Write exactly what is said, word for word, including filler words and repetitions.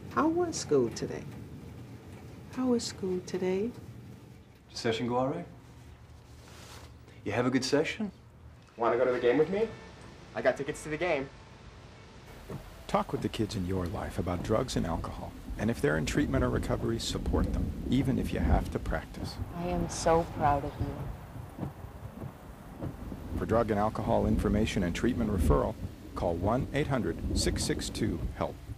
How was school today? How was school today? Did the session go all right? You have a good session? Want to go to the game with me? I got tickets to the game. Talk with the kids in your life about drugs and alcohol. And if they're in treatment or recovery, support them, even if you have to practice. I am so proud of you. For drug and alcohol information and treatment referral, call one eight hundred, six six two, HELP.